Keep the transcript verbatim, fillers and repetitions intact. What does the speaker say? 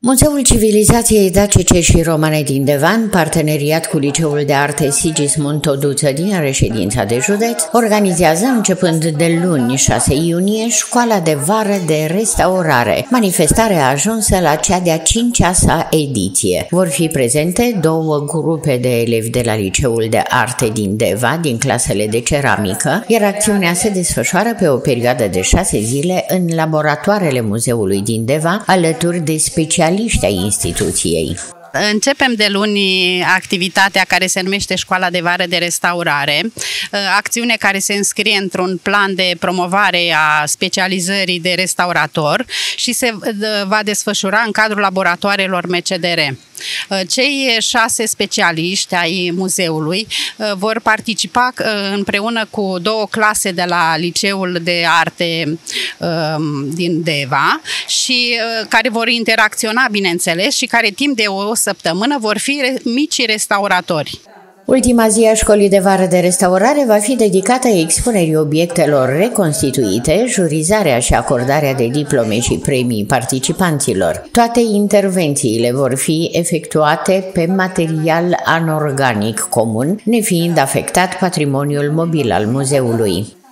Muzeul Civilizației Dacice și Romane din Deva, în parteneriat cu Liceul de Arte Sigismund Toduță din Reședința de Județ, organizează începând de luni șase iunie Școala de Vară de Restaurare. Manifestarea a ajuns la cea de-a cincea sa ediție. Vor fi prezente două grupe de elevi de la Liceul de Arte din Deva, din clasele de ceramică, iar acțiunea se desfășoară pe o perioadă de șase zile în laboratoarele Muzeului din Deva, alături de specialiști ai instituției. Începem de luni activitatea care se numește Școala de Vară de Restaurare, acțiune care se înscrie într-un plan de promovare a specializării de restaurator și se va desfășura în cadrul laboratoarelor M C D R. Cei șase specialiști ai muzeului vor participa împreună cu două clase de la Liceul de Arte din Deva și care vor interacționa, bineînțeles, și care timp de o săptămână vor fi mici restauratori. Ultima zi a Școlii de Vară de Restaurare va fi dedicată expunerii obiectelor reconstituite, jurizarea și acordarea de diplome și premii participanților. Toate intervențiile vor fi efectuate pe material anorganic comun, nefiind afectat patrimoniul mobil al muzeului.